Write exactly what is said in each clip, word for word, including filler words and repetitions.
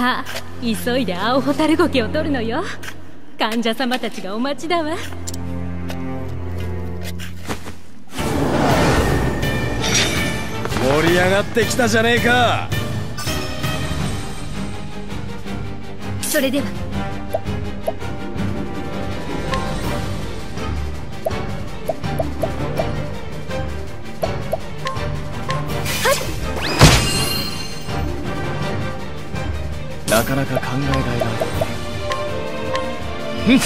さあ急いで青ホタルゴケを取るのよ。患者様たちがお待ちだわ。 盛り上がってきたじゃねえか。 それではなかなか考えがいがある。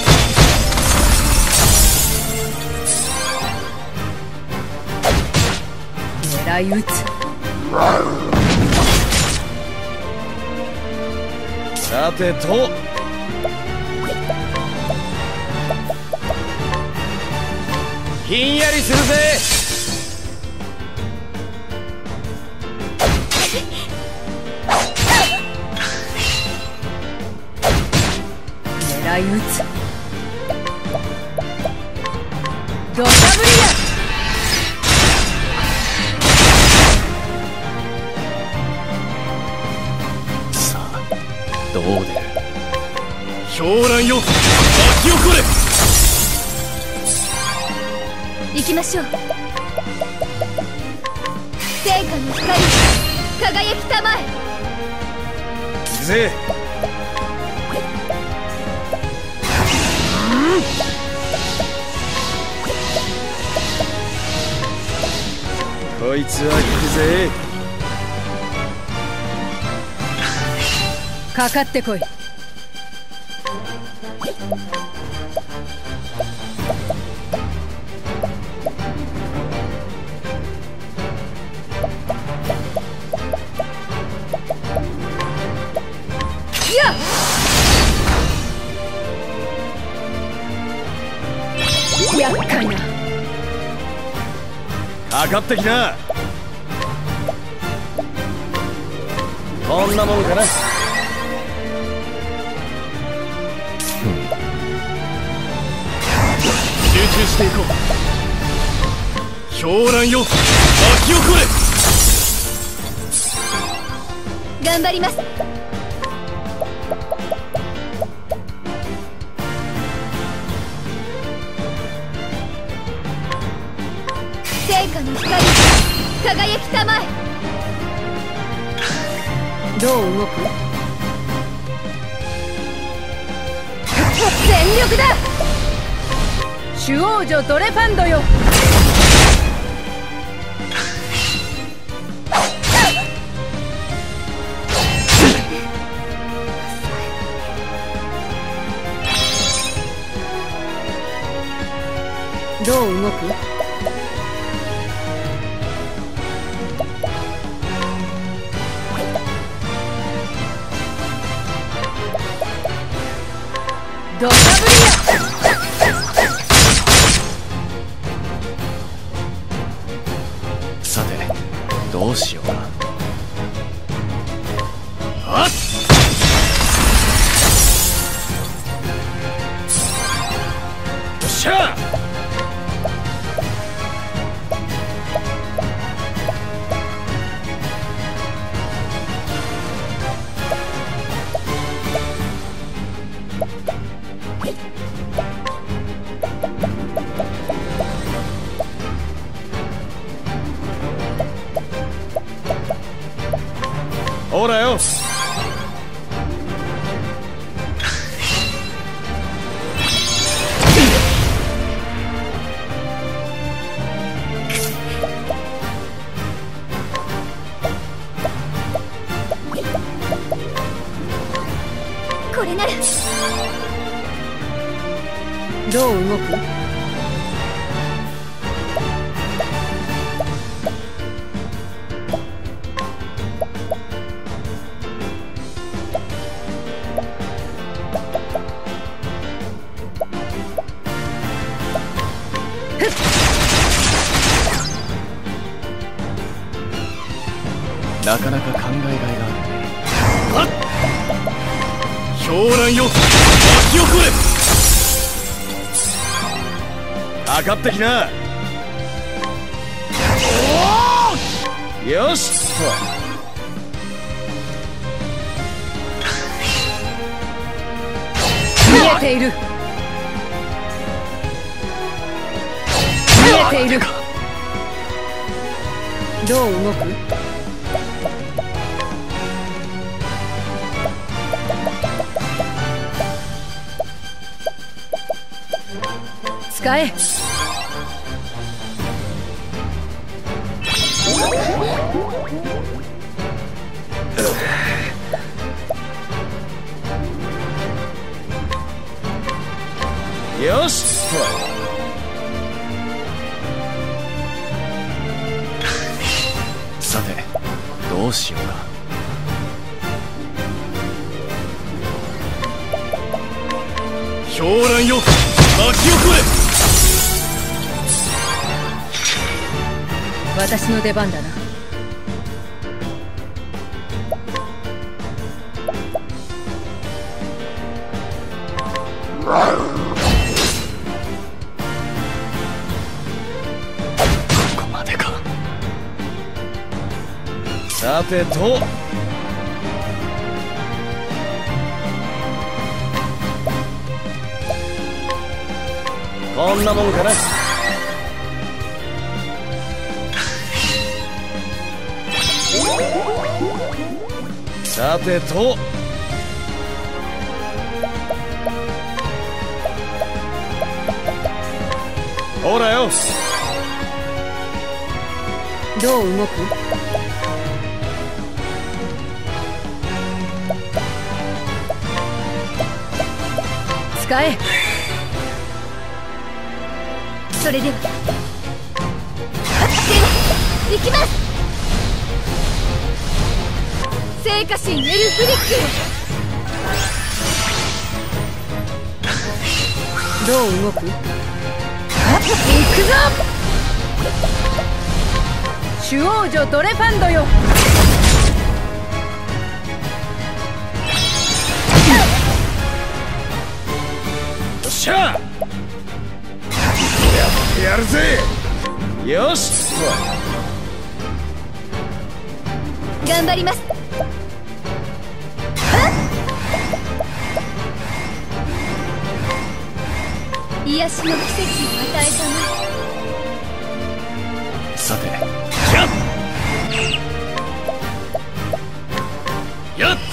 狙い撃つ。 さてとひんやりするぜ。 狙い撃つ。ドカブリア。 さあどう出る。狂乱よ、巻き起これ。 行きましょう。聖火の光、輝きたまえ。 行くぜ。こいつは行くぜ。 かかってこい。やっ厄介な。 かかってきな。こんなもんかな。集中していこう。狂乱よ、巻き起これ。 頑張ります。聖火の光、輝きたまえ。どう動く？全力だ。主王女ドレファンドよ。どう動く？ドカブリア。 さてどうしようか。あっ、よっしゃ。ほらよ。 これなら。どう動く？ なかなか考えがいがあるね。はっ、狂乱よ、巻き起これ。かかってきな。おお、よしと。 えている見えている。どう動く？使え。 よし。さてどうしようか。狂乱よ、巻き起これ。 私の出番だな。 ここまでか。さてと、こんなもんかな。さてと、ほらよ。 どう動く？使え。それではでは行きます。聖火神エルフリック。どう動く？行くぞ。主王女ドレファンドよ。 よっしゃ、やってやるぜ。よし、 頑張ります。癒しの奇跡を与えたな。 さて、やっやっ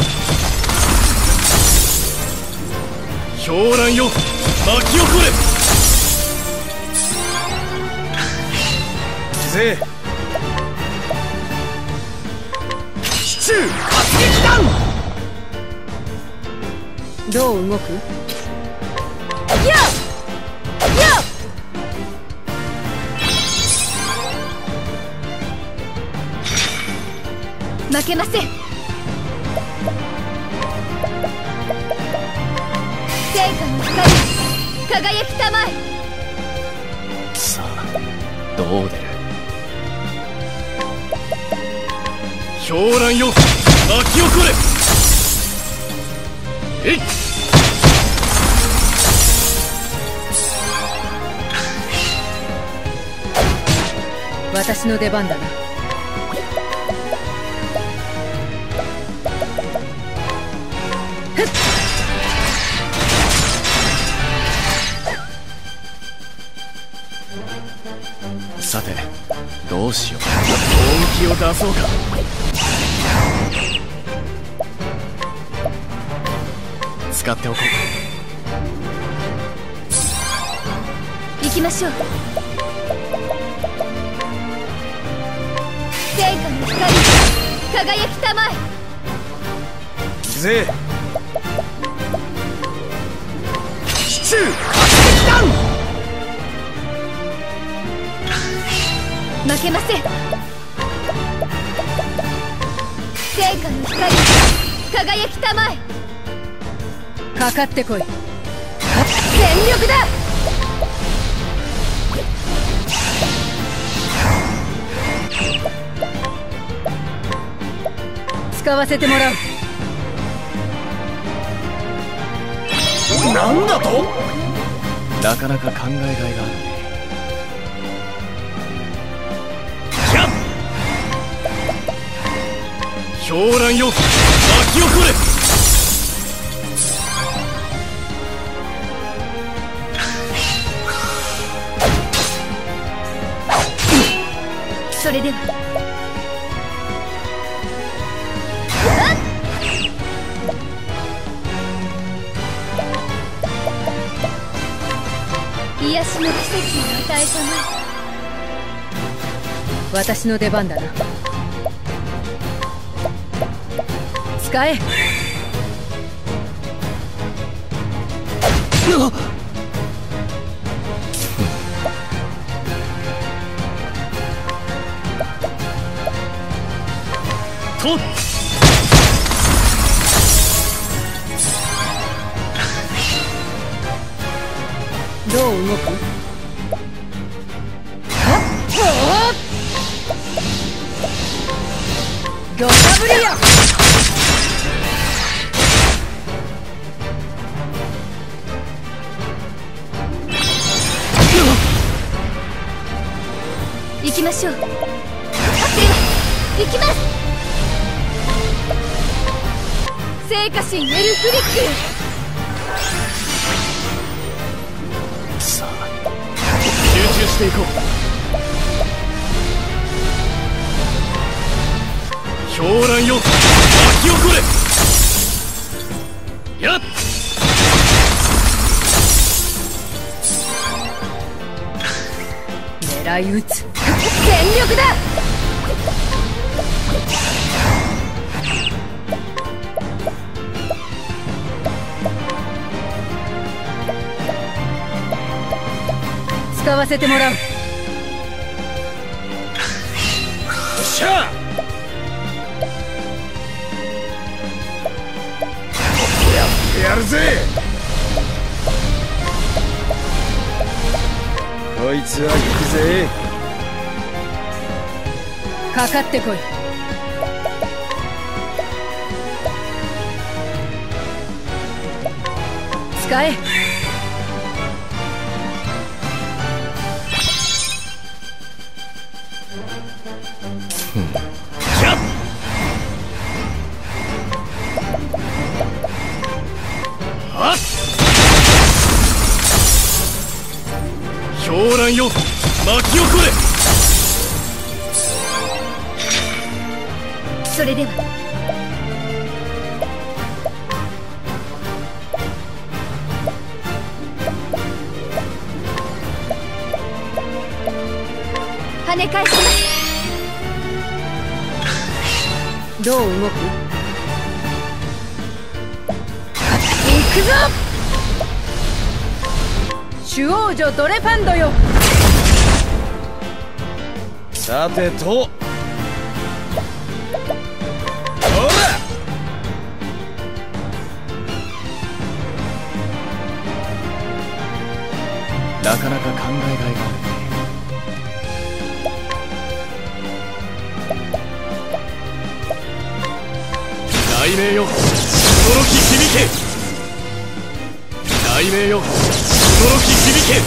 狂乱よ、巻き起これ。ぜシチュー活撃弾。 どう動く？よっよっ負けません。聖火の光、輝きたまえ。 さあどう出る。狂乱よ、巻き起これ。えいっ、 私の出番だな。 さてどうしよう。本気を出そうか。使っておこう。行きましょう。聖火の光、輝きたまえ。 ぜシチュー活撃弾。 負けません。聖火の光、輝きたまえ。かかってこい。全力だ。使わせてもらう。 なんだと。なかなか考えがいがあるね。狂乱よ、巻き起これ。 それでは癒しの奇跡を与えたまえ。私の出番だな。使え。 とっどう動く？ドカブリア！行きましょう。では行きます。聖火神エルフリック。 さあ集中していこう。狂乱よ、巻き起これ。やっ狙い撃つ。全力だ。使わせてもらう。よっしゃ。やってやるぜ。こいつは行くぜ。 かかってこい。使え。 狂乱よ、巻き起これ。 それでは跳ね返します。どう動く？行くぞ。主王女ドレファンドよ。 さてと、なかなか考えがいがあるね。雷鳴よ、驚き響け。雷鳴よ、驚き響け。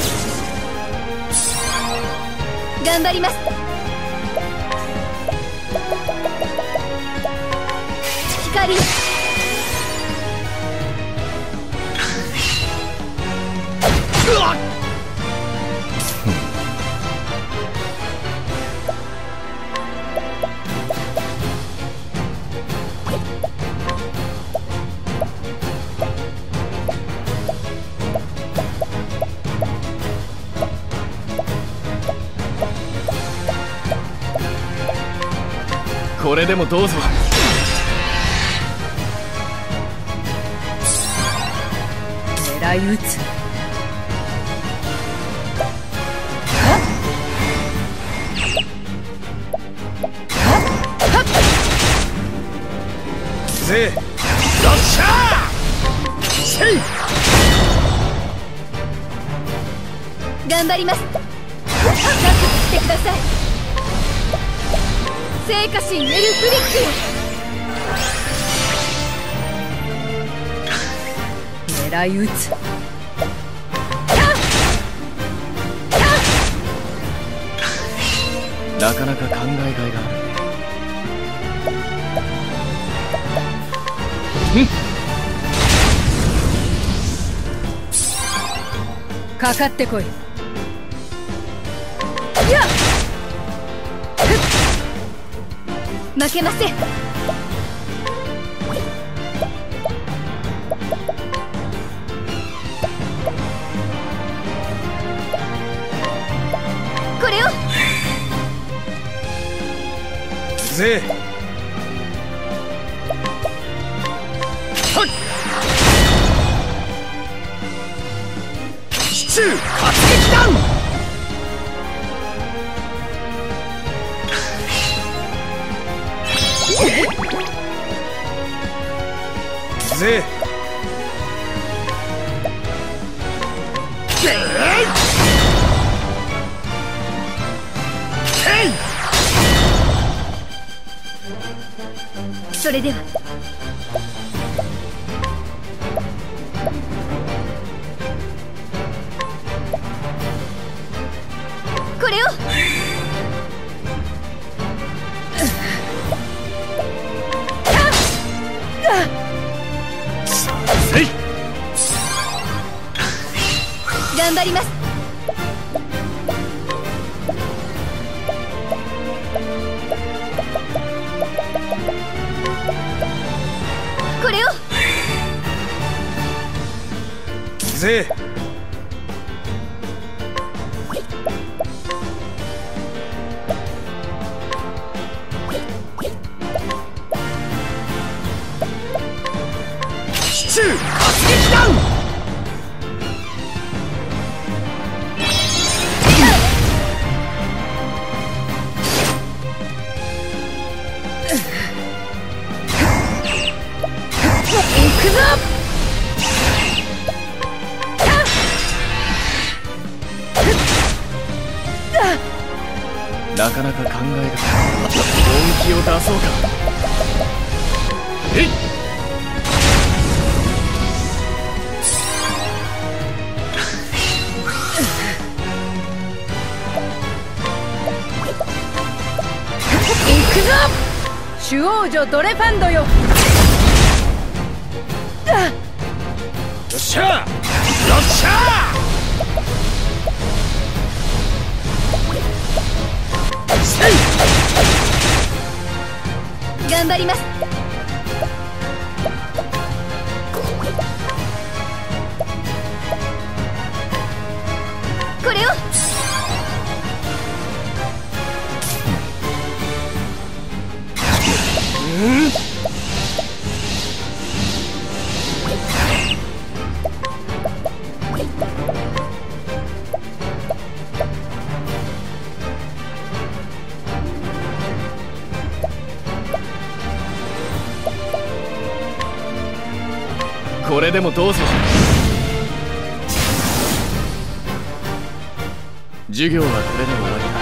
頑張ります。光。うわっ。 これでもどうぞ。 狙い撃つ。 ぜ、よっしゃー。せい。 頑張ります。覚悟してください。聖火神エルフリック。狙い撃つ。 なかなか考えがいがあるね。 かかってこい。やっ。 負けません。これをぜシチュー活撃弾ぜそれではこれをせい頑張ります。これをぜシチュー活撃弾行くぞ。 なかなか考えが本気を出そうか。えい行くぞ。主王女ドレファンドよ。 よっしゃよっしゃ頑張ります。これをうんこれでもどうぞ。授業はこれで終わりだ。